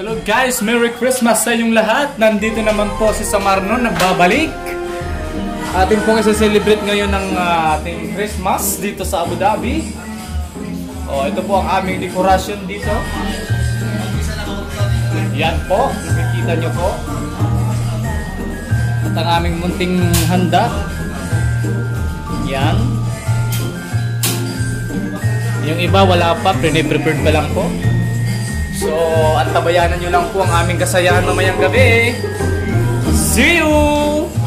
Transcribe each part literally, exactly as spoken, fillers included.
Hello guys, Merry Christmas sa inyong lahat. Nandito naman po si Samarno, nagbabalik. Atin pong isa-celebrate ngayon ng uh, ating Christmas dito sa Abu Dhabi. Oh, ito po ang aming dekorasyon dito. Yan po, nakikita nyo po. At ang aming munting handa. Yan. Yung iba wala pa, pre-prepared pa lang po. So, at tabayanan nyo lang po ang aming kasayahan mamayang gabi. See you!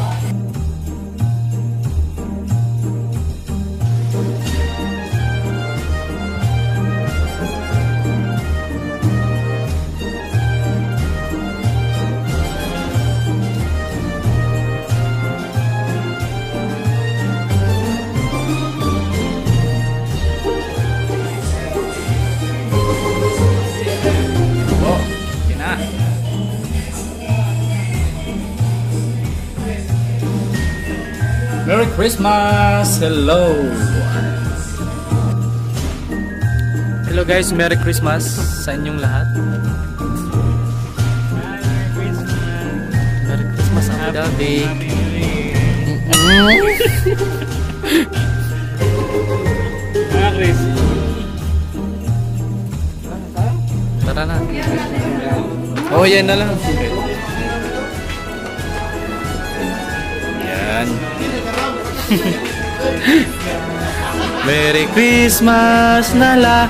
Merry Christmas! Hello! Hello guys, Merry Christmas sa inyong lahat. Merry Christmas! Merry Christmas Abu Dhabi! Merry Christmas! Tara na! Oh, yan na lang! Yan! Merry Christmas na lang.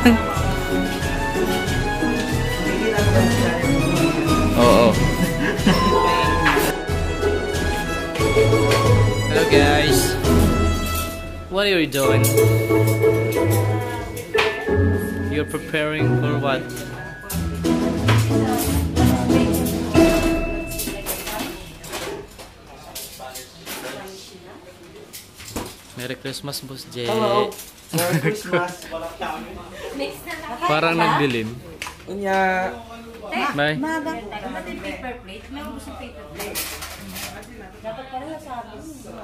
Oo. Hello guys. What are you doing? You're preparing for what? Merry Christmas, Boss J. Hello. Merry Christmas. Parang nagdilim. Unya. Bye. Maga. Dapat yung paper plate. May gusto paper plate. Dapat pala nasabi.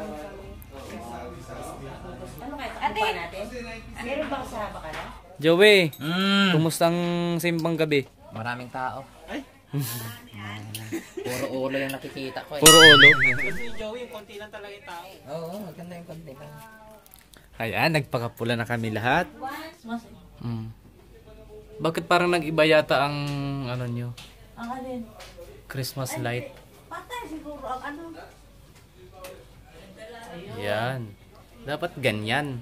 Ano kaya? Takupan natin? Meron ba kasama ka na? Joey, Mm. kumusta ang simbang gabi? Maraming tao. Ay. Puro ulo yung nakikita ko eh. Puro ulo. Kasi Joey, konti lang talaga yung tao. Oo, maganda yung konti lang. Ayan, nagpakapula na kami lahat. Mm. Bakit parang nag-iba yata ang ano nyo? Ang alin? Christmas light. Patay siguro ang ano. Yan. Dapat ganyan.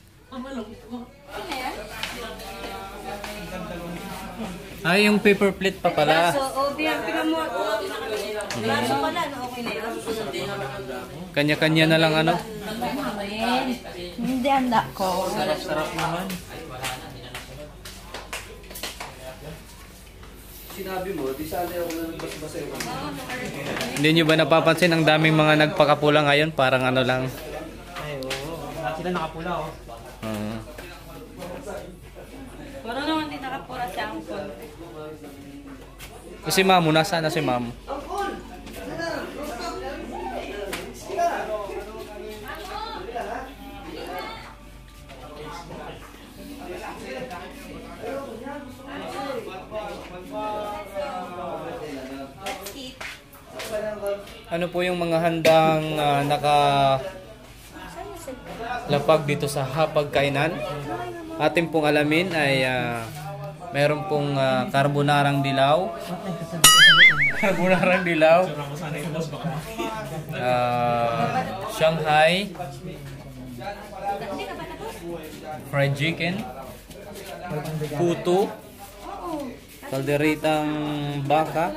Ay, yung paper plate pa pala. So, o, pinag mo ako. Baso pala, no? Okay na yun. Kanya-kanya na lang ano. Hindi handa ko. Sarap-sarap naman. Sinabi mo, di sali ako na nagbasa-basa yun. Hindi nyo ba napapansin ang daming mga nagpakapula ngayon? Parang ano lang. Ay, oo. Sila nakapula oh. Uh, Parang naman din nakapura sa angkol. si Mamo, nasaan na si Mamo? Ano po yung mga handang uh, naka lapag dito sa hapagkainan? Ating pong alamin ay uh, mayroon pong uh, carbonarang dilaw. Carbonarang dilaw. Uh, Shanghai. Fried chicken. Puto. Kalderitang baka.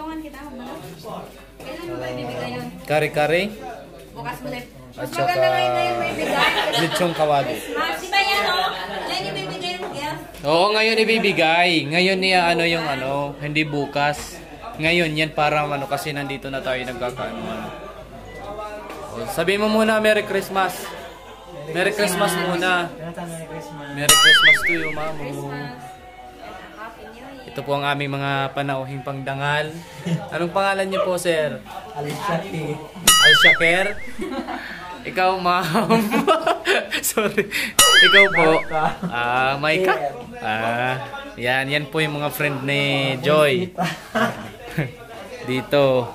Kare-kare. Bukas mo na. At Mas saka maganda ngayon na yung may bigay. lechong kawali. Di ba yan, o? Ngayon yung bibigay ng gift. Oo, ngayon ibibigay. Ngayon niya ano yung ano, hindi bukas. Ngayon yan para ano kasi nandito na tayo nagkakaano. O, sabihin mo muna Merry Christmas. Merry Christmas muna. Merry Christmas to you, Mamo. Ito po ang aming mga panauhing pangdangal. Anong pangalan niyo po, sir? Al-Shaki. Al-Shaker? Ikaw, ma'am. Sorry. Ikaw po. Ah, uh, Maika. Ah, yan, yan po yung mga friend ni Joy. Dito.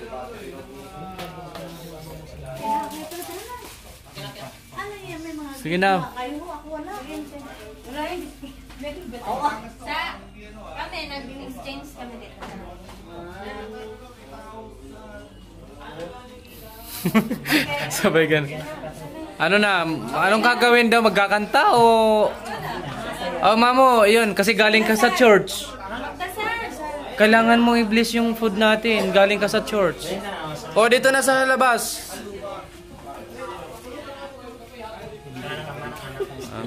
Ano yan, may mga... Sige na. Kayo, ako wala. Wala yun. Oo. Sa... Kami, nag-exchange kami dito. Sabay ganun. Ano na, anong gagawin daw? Magkakanta o... Oh, mamo, yun, kasi galing ka sa church. Kailangan mong i-bless yung food natin. Galing ka sa church. O, dito na sa labas. Ah.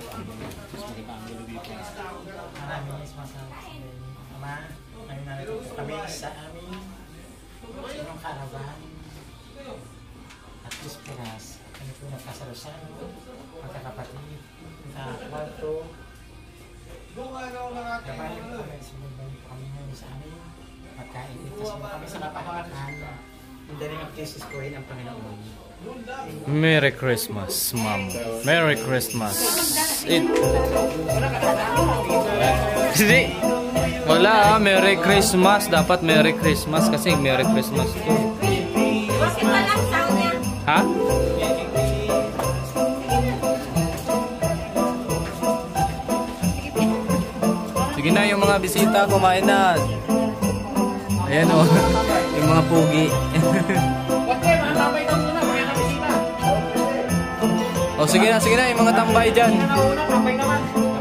Kami sa amin yung karavan at Pinas kami po nagkasalusan magkakapatid na kwarto gabahin po kami sinubayin po kami ngayon sa amin magkain dito sa kami sa napahawakan in the name of Jesus ko rin ang Panginoon. Merry Christmas, Mom. Merry Christmas. It... Hindi. Wala, Merry Christmas. Dapat Merry Christmas kasi Merry Christmas to. Bakit walang sound yan? Ha? Sige na, yung mga bisita, kumain na. Ayan o, yung mga pugi. O sige na, sige na, yung mga tambay dyan.